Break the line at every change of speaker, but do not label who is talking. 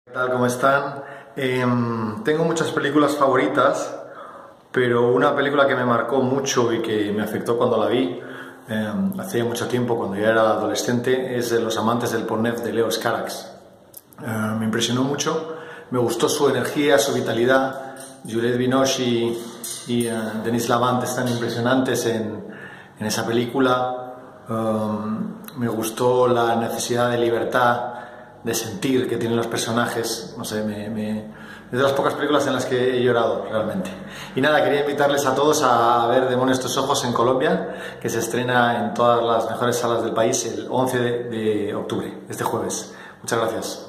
¿Qué tal? ¿Cómo están? Tengo muchas películas favoritas, pero una película que me marcó mucho y que me afectó cuando la vi, hace mucho tiempo, cuando ya era adolescente, es Los amantes del Pont-Neuf de Leos Carax. Me impresionó mucho, me gustó su energía, su vitalidad. Juliette Binoche y Denis Lavant están impresionantes en esa película. Me gustó la necesidad de libertad, de sentir que tienen los personajes. No sé, es de las pocas películas en las que he llorado realmente. Y nada, quería invitarles a todos a ver Demonios tus ojos en Colombia, que se estrena en todas las mejores salas del país el 11 de octubre, este jueves. Muchas gracias.